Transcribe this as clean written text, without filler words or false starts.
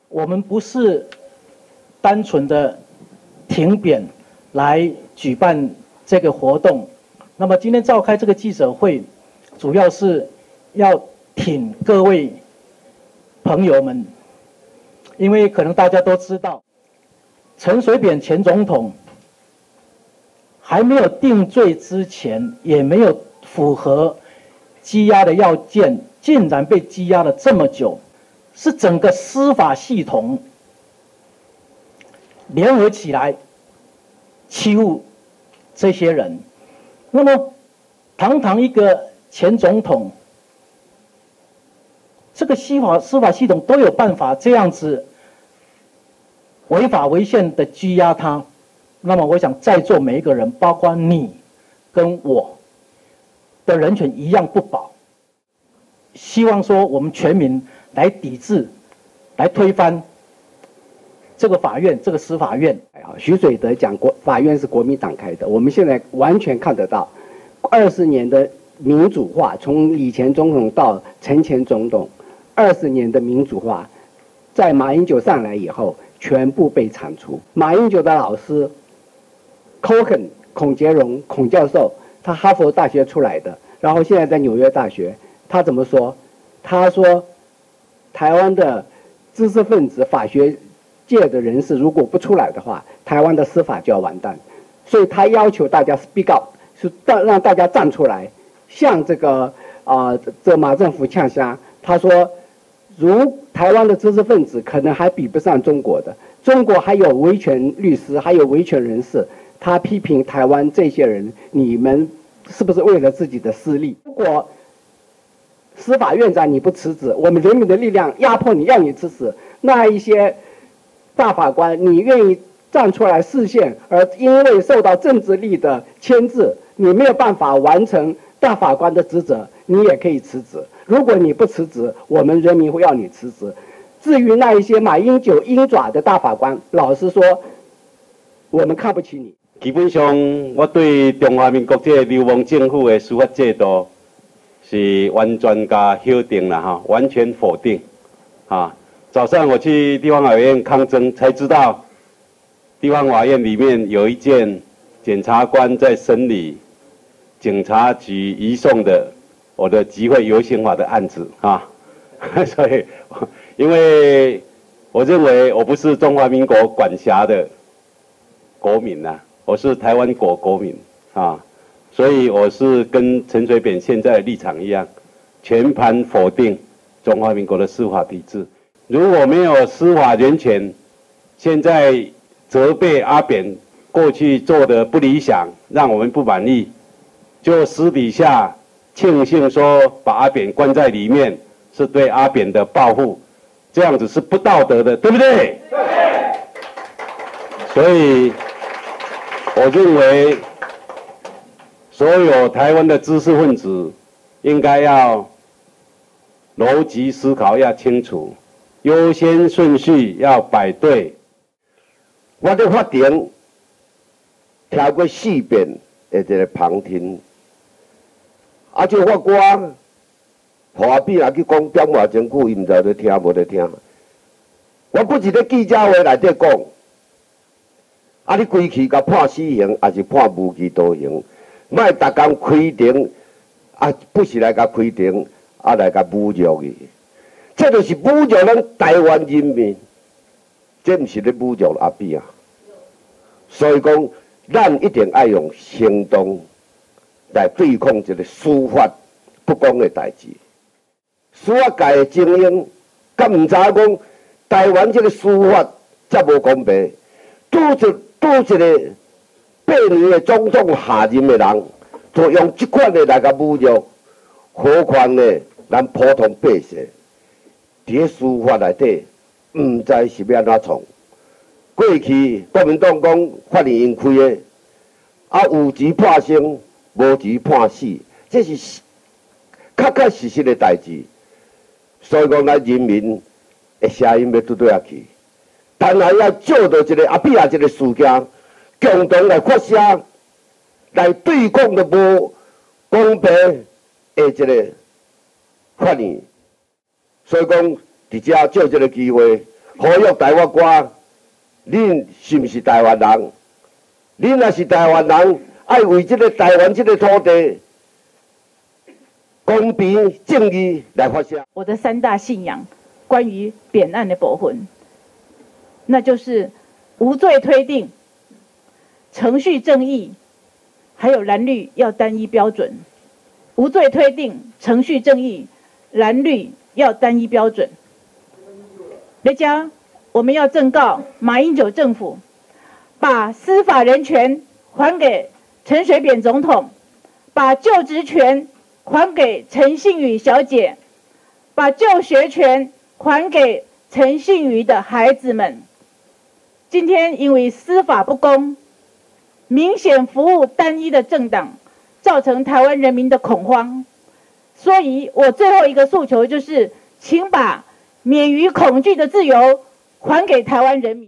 我们不是单纯的停扁来举办这个活动。那么今天召开这个记者会，主要是要挺各位朋友们，因为可能大家都知道，陈水扁前总统还没有定罪之前，也没有符合羁押的要件，竟然被羁押了这么久，是整个司法系统联合起来欺负这些人。那么堂堂一个前总统，这个司法系统都有办法这样子违法违宪的拘押他，那么我想在座每一个人，包括你跟我的人权一样不保。希望说我们全民来抵制，来推翻这个法院，这个司法院。 徐水德讲法院是国民党开的，我们现在完全看得到，20年的民主化，从李前总统到陈前总统，20年的民主化，在马英九上来以后，全部被铲除。马英九的老师 Cohen 孔杰荣孔教授，他哈佛大学出来的，然后现在在纽约大学，他怎么说？他说，台湾的知识分子、法学界的人士如果不出来的话，台湾的司法就要完蛋。所以他要求大家 speak up， 是让大家站出来，向这个马政府呛虾。他说，台湾的知识分子可能还比不上中国的，中国还有维权律师，还有维权人士。他批评台湾这些人，你们是不是为了自己的私利？如果司法院长你不辞职，我们人民的力量压迫你，要你辞职，那一些大法官你愿意站出来释宪，而因为受到政治力的牵制，你没有办法完成大法官的职责，你也可以辞职。如果你不辞职，我们人民会要你辞职。至于那一些马英九鹰爪的大法官，老实说，我们看不起你。 基本上，我对中华民国这个流氓政府的司法制度是完全加否定了哈，完全否定啊！早上我去地方法院抗争，才知道地方法院里面有一件检察官在审理警察局移送的我的集会游行法的案子啊，所以因为我认为我不是中华民国管辖的国民呐、我是台湾国民啊，所以我是跟陈水扁现在的立场一样，全盘否定中华民国的司法体制。如果没有司法人权，现在责备阿扁过去做的不理想，让我们不满意，就私底下庆幸说把阿扁关在里面，是对阿扁的报复，这样子是不道德的，对不对？对。所以我认为，所有台湾的知识分子应该要逻辑思考要清楚，优先顺序要摆对。 我在法庭听过4遍的这个旁听，这法官何必来去讲点话真久，伊唔知在听无在听。我不是咧记者会内底讲。你规期甲判死刑，还是判无期徒刑？莫逐工开庭，不是来甲开庭，来甲侮辱伊。这就是侮辱咱台湾人民，这毋是咧侮辱阿扁啊！所以讲，咱一定要用行动来对抗这个司法不公的代志。司法界的精英，敢毋知讲台湾这个司法遮无公平，拄一个8年的总统下任的人，就用这款的来甲侮辱，何况呢？咱普通百姓，伫司法内底，毋知是要安怎创。过去国民党讲法院应开的，有期判生，无期判死，这是确实的代志。所以讲，咱人民的声音要拄对下去。但系要借到一个阿扁这个事件，共同来发声，来对抗的无公平的这个法院。所以讲，伫遮借这个机会， 呼吁台湾歌，恁是毋是台湾人？恁若是台湾人，爱为这个台湾这个土地公平正义来发声。 我的3大信仰，关于扁案的部分，那就是无罪推定、程序正义，还有蓝绿要单一标准。无罪推定、程序正义、蓝绿要单一标准。大家，我们要正告马英九政府，把司法人权还给陈水扁总统，把就职权还给陈信宇小姐，把就学权还给陈信宇的孩子们。今天因为司法不公，明显服务单一的政党，造成台湾人民的恐慌。所以我最后一个诉求就是，请把免于恐惧的自由还给台湾人民。